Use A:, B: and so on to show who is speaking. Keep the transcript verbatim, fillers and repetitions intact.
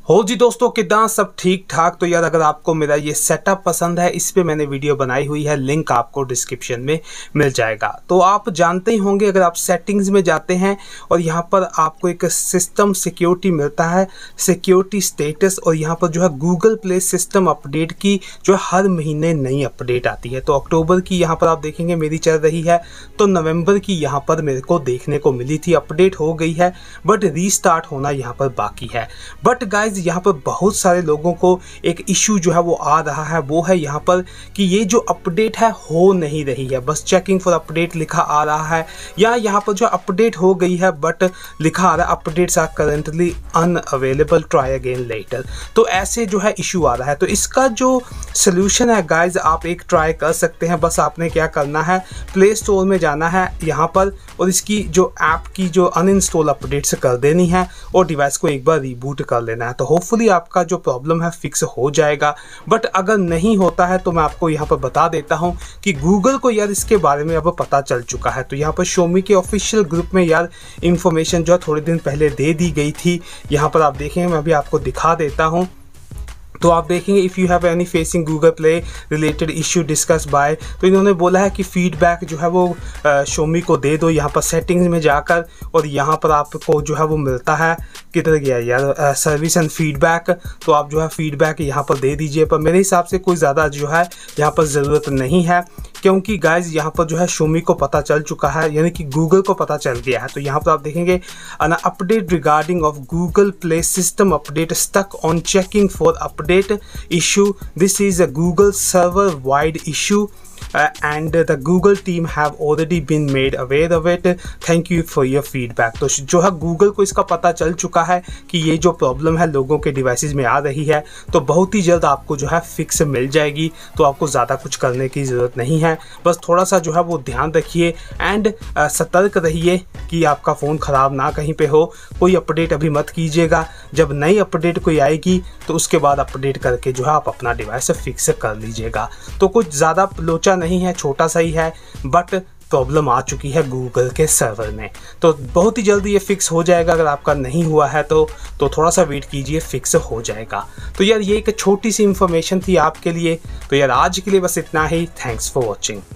A: हो जी दोस्तों, कितना सब ठीक ठाक। तो यार अगर आपको मेरा ये सेटअप पसंद है, इस पे मैंने वीडियो बनाई हुई है, लिंक आपको डिस्क्रिप्शन में मिल जाएगा। तो आप जानते ही होंगे, अगर आप सेटिंग्स में जाते हैं और यहाँ पर आपको एक सिस्टम सिक्योरिटी मिलता है, सिक्योरिटी स्टेटस, और यहाँ पर जो है गूगल प्ले सिस्टम अपडेट की जो है हर महीने नई अपडेट आती है। तो अक्टूबर की यहाँ पर आप देखेंगे मेरी चल रही है, तो नवंबर की यहाँ पर मेरे को देखने को मिली थी, अपडेट हो गई है, बट रीस्टार्ट होना यहाँ पर बाकी है। बट गाइज यहाँ पर बहुत सारे लोगों को एक इशू जो है वो आ रहा है, वो है यहाँ पर कि ये जो अपडेट है हो नहीं रही है, बस चेकिंग फॉर अपडेट लिखा आ रहा है, या यहाँ पर जो अपडेट हो गई है बट लिखा आ रहा है updates are currently unavailable, try again later. तो ऐसे जो है इशू आ रहा है। तो इसका जो सोल्यूशन है गाइज, आप एक ट्राई कर सकते हैं। बस आपने क्या करना है, प्ले स्टोर में जाना है यहाँ पर, और इसकी जो ऐप की जो अनइंस्टॉल अपडेट्स कर देनी है और डिवाइस को एक बार रिबूट कर लेना है। तो होपफुली आपका जो प्रॉब्लम है फिक्स हो जाएगा। बट अगर नहीं होता है तो मैं आपको यहाँ पर बता देता हूँ कि गूगल को यार इसके बारे में अब पता चल चुका है। तो यहाँ पर Xiaomi के ऑफिशियल ग्रुप में यार इंफॉर्मेशन जो है थोड़े दिन पहले दे दी गई थी। यहाँ पर आप देखेंगे, मैं भी आपको दिखा देता हूँ। तो आप देखेंगे, if you have any facing Google Play related issue discuss by, तो इन्होंने बोला है कि फीडबैक जो है वो Xiaomi को दे दो। यहाँ पर सेटिंग्स में जाकर, और यहाँ पर आपको जो है वो मिलता है, किधर गया यार, सर्विस एंड फीडबैक। तो आप जो है फीडबैक यहाँ पर दे दीजिए। पर मेरे हिसाब से कोई ज़्यादा जो है यहाँ पर ज़रूरत नहीं है, क्योंकि गाइज यहाँ पर जो है Xiaomi को पता चल चुका है, यानी कि गूगल को पता चल गया है। तो यहाँ पर आप देखेंगे, an update regarding of Google Play system update stuck on checking for update issue. This is a Google server wide issue uh, and the Google team have already been made aware of it. Thank you for your feedback. तो जो है Google को इसका पता चल चुका है कि ये जो प्रॉब्लम है लोगों के डिवाइसेस में आ रही है, तो बहुत ही जल्द आपको जो है फिक्स मिल जाएगी। तो आपको ज़्यादा कुछ करने की ज़रूरत नहीं है, बस थोड़ा सा जो है वो ध्यान रखिए एंड सतर्क रहिए कि आपका फ़ोन ख़राब ना कहीं पे हो। कोई अपडेट अभी मत कीजिएगा, जब नई अपडेट कोई आएगी तो उसके बाद अपडेट करके जो है आप अपना डिवाइस फिक्स कर लीजिएगा। तो कुछ ज़्यादा लोचा नहीं है, छोटा सा ही है, बट प्रॉब्लम आ चुकी है गूगल के सर्वर में। तो बहुत ही जल्दी ये फिक्स हो जाएगा। अगर आपका नहीं हुआ है तो तो थोड़ा सा वेट कीजिए, फिक्स हो जाएगा। तो यार ये एक छोटी सी इन्फॉर्मेशन थी आपके लिए। तो यार आज के लिए बस इतना ही। Thanks for watching.